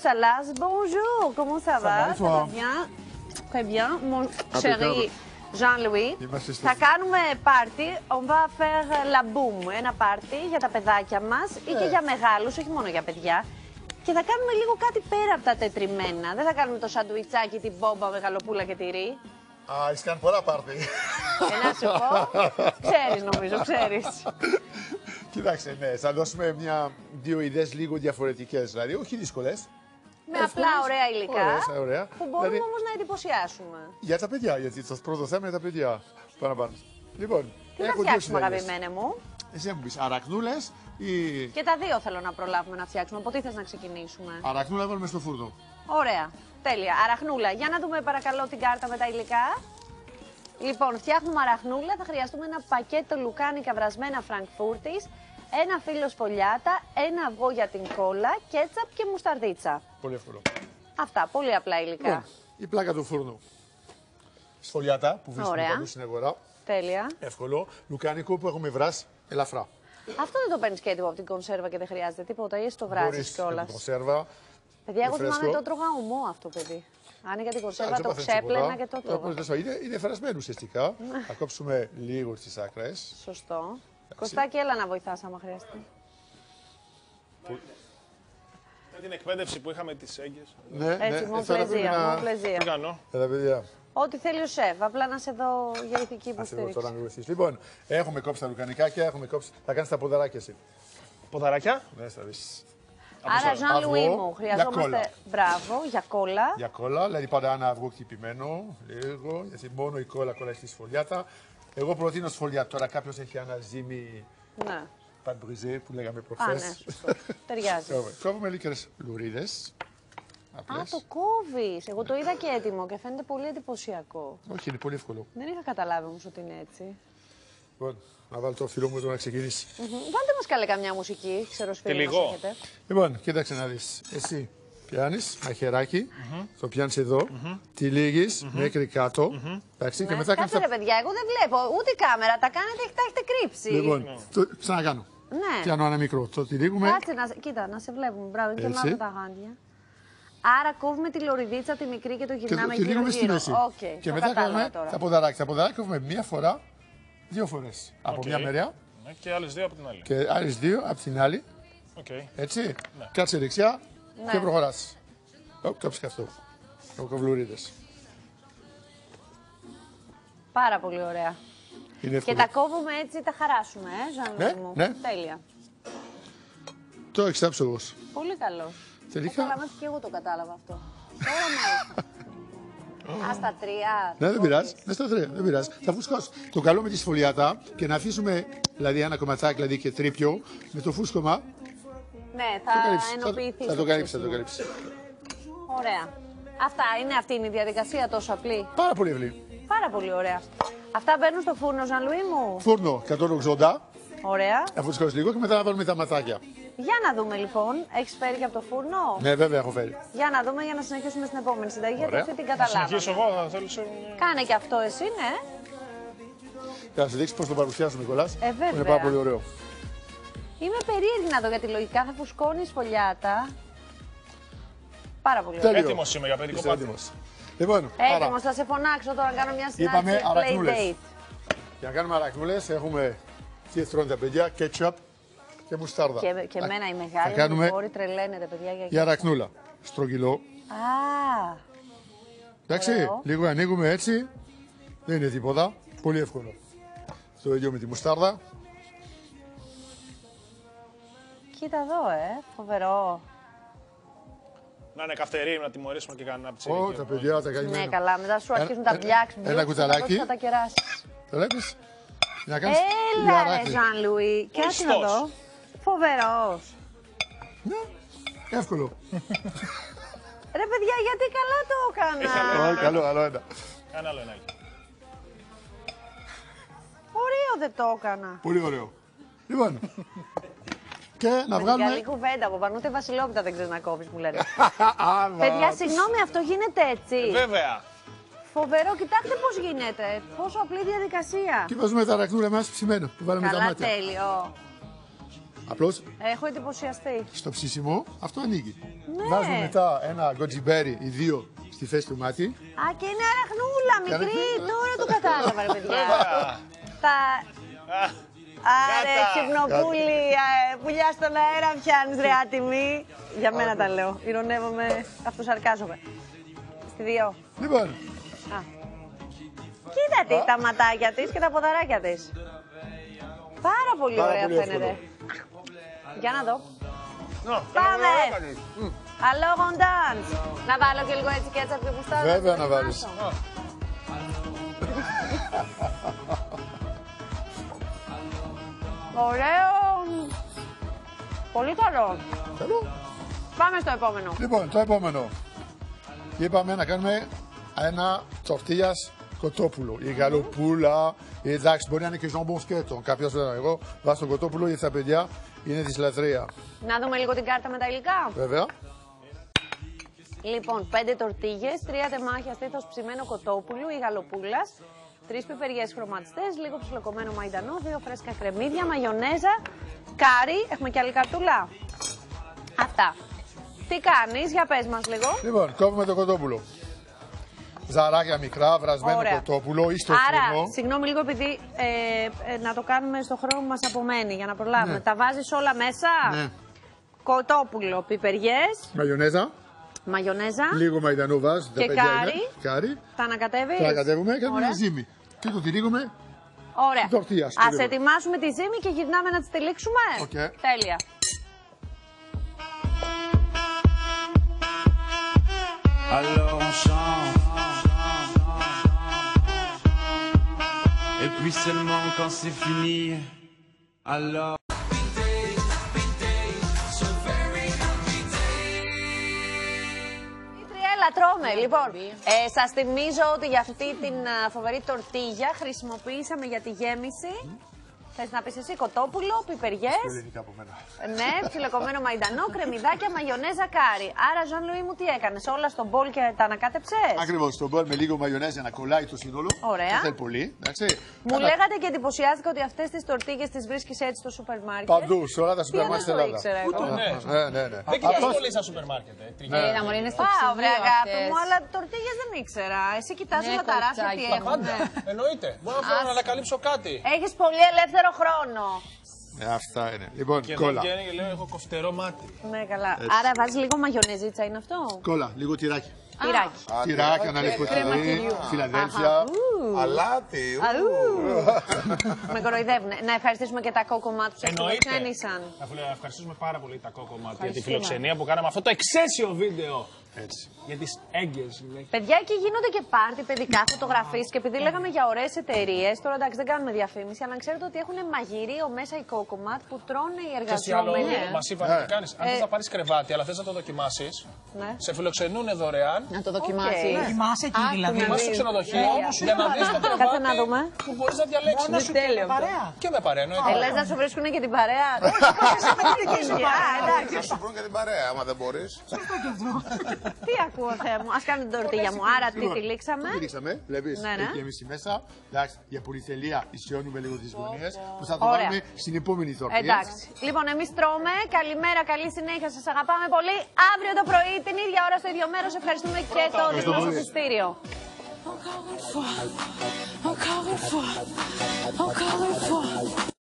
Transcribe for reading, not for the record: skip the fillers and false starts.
Salas, bonjour, comment ça va? Ça va bien? Très bien, mon chéri Jean-Louis. Θα κάνουμε πάρτι, on va faire la boum, ένα πάρτι για τα παιδάκια μας ή και για μεγάλους, όχι μόνο για παιδιά. Και θα κάνουμε λίγο κάτι πέρα από τα τετριμμένα. Δεν θα κάνουμε το σαντουιτσάκι, την μπόμπα με γαλοπούλα και τυρί. Α, έχεις κάνει πολλά πάρτι. Να σου πω, ξέρεις νομίζω, ξέρεις. Κοιτάξτε, ναι, θα δώσουμε δύο ιδέες λίγο διαφορετικές, δηλαδή όχι δύσκολες. Με απλά ωραία υλικά, ωραία. που μπορούμε όμως να εντυπωσιάσουμε. Για τα παιδιά, γιατί το πρώτο θέμα είναι τα παιδιά. Παραπάνω. Λοιπόν, τι να φτιάξουμε, αγαπημένε μου? Εσύ μου πεις αρακνούλες ή... Και τα δύο θέλω να προλάβουμε να φτιάξουμε. Από τι θες να ξεκινήσουμε? Αρακνούλα βάλουμε στο φούρνο. Ωραία, τέλεια. Αραχνούλα. Για να δούμε παρακαλώ την κάρτα με τα υλικά. Λοιπόν, φτιάχνουμε αραχνούλα. Θα χρειαστούμε ένα πακέτο λουκάνικα βρασμένα Φραγκφούρτης, ένα φύλλο σφολιάτα, ένα αυγό για την κόλλα, κέτσαπ και μουσταρδίτσα. Πολύ εύκολο. Αυτά, πολύ απλά υλικά. Λοιπόν, η πλάκα του φούρνου. Σφολιάτα που βρίσκουμε παντού στην αγορά. Τέλεια. Εύκολο. Λουκάνικο που έχουμε βράσει ελαφρά. Αυτό δεν το παίρνει και έτοιμο από την κονσέρβα και δεν χρειάζεται τίποτα, ή το βράζει κιόλα. Κονσέρβα. Παιδιά, εγώ θυμάμαι το τρώγα ομό αυτό, παιδί. Άνοιγα την κονσέρβα, το ξέπλαινα και το τρώγα. Είναι φερασμένο ουσιαστικά. Θα κόψουμε λίγο τις άκρες. Σωστό. Κωστάκι, έλα να βοηθάς άμα χρειαστεί. Με την εκπαίδευση που είχαμε τις έγκες. Ναι, έτσι, μόνο πλεζία. Τι κάνω? παιδιά. Ό,τι θέλει ο σεφ, απλά να σε δω για ηθική υποστήριξη. Τώρα να βοηθήσεις. Λοιπόν, έχουμε κόψει τα λουκανικάκια, έχουμε κόψει. Θα κάνεις τα ποδαράκια εσύ. Ποδαράκια? Ναι, θα δεις. Άρα, Ζαν-Λουί μου, χρειαζόμαστε. Μπράβο, για κόλλα. Για κόλλα, δηλαδή πάντα ένα αυγό χτυπημένο, λίγο, γιατί μόνο η κόλλα κολλάει στη σφολιάτα. Εγώ προτείνω σφολιάτα. Τώρα κάποιος έχει ένα ζύμι. Ναι. Παν μπριζέ που λέγαμε προχθές. Ναι, σωστό. Ταιριάζει. Κόβουμε λίγες λουρίδες. Α, το κόβεις. Εγώ το είδα και έτοιμο και φαίνεται πολύ εντυπωσιακό. Όχι, είναι πολύ εύκολο. Δεν είχα καταλάβει όμως ότι είναι έτσι. Λοιπόν, να βάλω το φίλο μου εδώ να ξεκινήσει. Βάλτε μας καλέ καμιά μουσική, ξέρω σφύρι μας έχετε. Λοιπόν, κοίταξε να δεις. Εσύ πιάνεις μαχαιράκι, το πιάνεις εδώ, τυλίγεις μέχρι κάτω. Εντάξει, και μετά κάτσε ρε παιδιά, εγώ δεν βλέπω ούτε κάμερα, τα έχετε κρύψει. Λοιπόν, ξανακάνω. Ναι. Πιάνω ένα μικρό, το τυλίγουμε. Κάτσε, κοίτα, να σε βλέπουμε, μπράβο, είναι και μάτια τα γάντια. Άρα κόβουμε τη λωριδίτσα, τη μικρή και το γυρνάμε γύρω-γύρω. στη μέση. Okay, και μετά κάνουμε τα ποδαράκια. Τα ποδαράκια κόβουμε μία φορά, δύο φορές. Από μια μεριά. Ναι, και άλλες δύο από την άλλη. Και άλλες δύο από την άλλη. Έτσι. Ναι. Κάτσε δεξιά και προχωράς. Κόψε και αυτό. Ο κοβλουρίδες. Πάρα πολύ ωραία. Και τα κόβουμε έτσι, τα χαράσουμε, Ζαν-Λουί μου. Ναι. Τέλεια. Το έχεις τάψει εγώ. Πολύ καλό. Τελικά. Καλά, και εγώ το κατάλαβα αυτό. Τώρα μάλιστα. Α, στα τρία. Ναι, δεν πειράζει. Ναι, στα τρία. Δεν πειράζει. Θα φουσκώσει. Το καλό με τη σφολιάτα και να αφήσουμε δηλαδή ένα κομματάκι δηλαδή, και τρίπιο με το φούσκωμα. Ναι, θα ενοποιηθεί. Θα το καλύψει, θα το καλύψει. Ωραία. Αυτή είναι η διαδικασία τόσο απλή. Πάρα πολύ απλή. Πάρα πολύ ωραία. Αυτά μπαίνουν στο φούρνο, Ζαν-Λουί μου. Φούρνο 180. Ωραία. Θα φουσκώσει λίγο και μετά να βάλουμε τα ματάκια. Για να δούμε λοιπόν. Έχεις φέρει και από το φούρνο? Ναι, βέβαια έχω φέρει. Για να δούμε, για να συνεχίσουμε στην επόμενη συνταγή. Γιατί αυτή την Θα καταλάβαμε. συνεχίσω εγώ, θα θέλω. Κάνε και αυτό εσύ, ναι. Θα σου δείξει πώς το παρουσιάζω, Νικολάς. Βέβαια. Είναι πάρα πολύ ωραίο. Είμαι περίεργη να δω, γιατί λογικά θα φουσκώνει σφολιάτα. Πάρα πολύ ωραία. Έτοιμος είμαι για παιδικό πάρτι. Λοιπόν, έτοιμος, θα σε φωνάξω τώρα να κάνω μια συνάντηση. Είπαμε play date. Για να κάνουμε αρακνούλες έχουμε τι τρώνε τα παιδιά, κέτσαπ και μουστάρδα. Και εμένα η μεγάλη μου κόρη τρελαίνεται, παιδιά, για αρακνούλα. Στρογγυλό. Α. Εντάξει, λίγο ανοίγουμε έτσι. Δεν είναι τίποτα. Πολύ εύκολο. Το ίδιο με τη μουστάρδα. Κοίτα εδώ, φοβερό. Να είναι καυτερή, να τιμωρήσουμε και κανένα ψήρι. Ω, τα παιδιά, τα καλυμμένα. Ναι, καλά, μετά σου αρχίζουν τα μπλιάξ. Ένα κουταλάκι. Θα τα κεράσεις. Το βλέπεις. Να κάνεις έλα ρε Ζαν-Λουί, κάτσε να δω. Φοβερός. Ναι, εύκολο. Ρε παιδιά, γιατί καλά το έκανα. Όχι, καλό, άλλο ένα. Ένα άλλο ένα. Ωραίο δεν το έκανα. Πολύ ωραίο. Λοιπόν, και να βγάλουμε... Καλή κουβέντα από πάνω, ούτε βασιλόπιτα δεν ξέρεις να κόβεις, μου λένε. Παιδιά, συγγνώμη, αυτό γίνεται έτσι. Βέβαια. Φοβερό, κοιτάξτε πώς γίνεται. Πόσο απλή διαδικασία. Και βάζουμε τα αρακνούλα μας ψημένα που βάλαμε τα μάτια. Καλά, τέλειο. Απλώς Έχω εντυπωσιαστεί. στο ψήσιμο αυτό ανοίγει. Ναι. Βάζουμε μετά ένα γκοτζιμπέρι ή δύο στη θέση του μάτι. Α, και είναι αραχνούλα, μικρή. Τώρα το κατάλαβα, ρε παιδιά. Τα... Άρε, ξυπνοπούλη, πουλιά στον αέρα πιάνεις ρε άτιμη. Για μένα τα λέω. Ηρωνεύομαι, αυτοσαρκάζομαι. Στη 2. Λοιπόν. Κοίτα τι, τα ματάκια της και τα ποδαράκια της. Πάρα πολύ ωραία φαίνεται. Για να δω. Πάμε! Αλόγον dance. Να βάλω και λίγο έτσι κέτσαπ και γουστάρω. Βέβαια να βάλεις. Ωραίο. Πολύ καλό. Καλό. Πάμε στο επόμενο. Λοιπόν, το επόμενο. Είπαμε να κάνουμε ένα τορτίλιας κοτόπουλο. Η γαλοπούλα, εντάξει, μπορεί να είναι και ζαμπόν σκέτο. Κάποιος λέει, εγώ βάζω το κοτόπουλο γιατί τα παιδιά είναι της λατρεία. Να δούμε λίγο την κάρτα με τα υλικά. Βέβαια. Λοιπόν, 5 τορτίγες, 3 τεμάχια στήθος ψημένο κοτόπουλου ή γαλοπούλας, 3 πιπεριές χρωματιστές, λίγο ψιλοκομμένο μαϊντανό, 2 φρέσκα κρεμμύδια, μαγιονέζα, κάρι. Έχουμε και άλλη καρτούλα. Αυτά. Τι κάνεις, για πες μας λίγο. Λοιπόν, κόβουμε το κοτόπουλο. Ζαράκια μικρά, βρασμένο κοτόπουλο ή στο Άρα, φούρνο. συγγνώμη λίγο επειδή να το κάνουμε στο χρόνο που μας απομένει για να προλάβουμε. Ναι. Τα βάζεις όλα μέσα. Ναι. Κοτόπουλο, πιπεριές, Μαγιονέζα. μαγιονέζα. Λίγο μαϊντανό βάζ. Και κάρι. Κάρι. Τα ανακατεύεις. Τα ανακατεύουμε και Ωραία. κάνουμε ζύμη. Και το τυλίγουμε. Ωραία. Τορτία, Ας σπουδαίο. ετοιμάσουμε τη ζύμη και γυρνάμε να τη τυλίξουμε. Οκ. Τέλεια. Alors on chante. Et puis seulement quand c'est fini, alors. Έλα, τρώμε. Λοιπόν, σας θυμίζω ότι για αυτή την φοβερή τορτίγια χρησιμοποιήσαμε για τη γέμιση. Θες να πεις εσύ κοτόπουλο, πιπεριές. Ελληνικά από μένα. Ναι, ψιλοκομμένο μαϊντανό, κρεμμυδάκια, μαγιονέζα, κάρι. Άρα, Ζαν Λουί μου, τι έκανες, όλα στον μπολ και τα ανακάτεψες. Ακριβώς, στον μπολ με λίγο μαγιονέζα να κολλάει το σύνολο. Ωραία. Δεν θέλει πολύ. Εντάξει. Μου λέγατε και εντυπωσιάστηκα ότι αυτές τις τορτίγες τις βρίσκεις έτσι στο σούπερ μάρκετ. Παντού, σε όλα τα σούπερ μάρκετ Δεν στην το Ελλάδα. ήξερα εγώ. Ναι. Δεν κοιτάς πολύ στα σούπερ μάρκετ. Να μωρή είναι στο Α, ψυγείο ωραία, αγάπη αυτές. μου, αλλά τορτίγες δεν ήξερα. Εσύ κοιτάς Ναι, όλα τα ράφια τι κοριτσάκι. έχουν. Πάντα. Εννοείται. Μπορώ να φέρω να ανακαλύψω κάτι. Έχεις πολύ ελεύθερο χρόνο. Αυτά είναι. Λοιπόν, Και εδώ κόλλα. βγαίνει και λέω έχω κοφτερό μάτι. Ναι, καλά. Άρα βάζεις λίγο μαγιονεζίτσα, είναι αυτό. Κόλλα, λίγο τυράκι. Τυράκι. Τυράκι, αναλυκό τυρί, Φιλαδέλφια. Αλάτι. Με κοροϊδεύουνε. Να ευχαριστήσουμε και τα κόκκομά τους που Εννοείται. φιλοξένησαν. Να ευχαριστήσουμε πάρα πολύ τα κόκκομα για τη φιλοξενία που κάναμε αυτό το εξαίσιο βίντεο. Έτσι. Για τις έγκες. Παιδιά, εκεί γίνονται και πάρτι, παιδικά, φωτογραφίες και επειδή λέγαμε για ωραίες εταιρείες, τώρα εντάξει δεν κάνουμε διαφήμιση, αλλά ξέρετε ότι έχουν μαγειρίο μέσα οι κόκκοματ που τρώνε οι Ξέρεις τι άλλο εργαζόμενοι. μας είπαν να κάνεις. Αν θες να πάρεις κρεβάτι, αλλά θες να το δοκιμάσεις, Ναι. σε φιλοξενούν δωρεάν. Να το δοκιμάσει. Οκ. Κοιμάσαι εκεί δηλαδή. Κοιμάσαι στο ξενοδοχείο Τέλεια. για να δεις το Κάτσε να κρεβάτι δούμε. που μπορείς να διαλέξεις. Μόνο σου και με παρέα. Και με παρέα, εννοείται. Λες να σου βρίσκουν και την παρέα. Και σου βρουν και την παρέα, άμα δεν μπορείς. Τι ακούω, Θεέ μου. Ας κάνουμε την τορτίγια μου. Άρα τι τυλίξαμε. Τυλίξαμε, βλέπεις, Ναι, ναι. έχει γεμίσει μέσα. Εντάξει, για πολυτελεία ισιώνουμε λίγο τις γωνίες που θα το Ωραία. βάλουμε στην επόμενη τορτία. Εντάξει. Λοιπόν, εμείς τρώμε. Καλημέρα, καλή συνέχεια. Σας αγαπάμε πολύ. Αύριο το πρωί, την ίδια ώρα, στο ίδιο μέρος. Ευχαριστούμε και το διπλό σοφιστήριο. Encore une fois, encore une fois, encore une fois.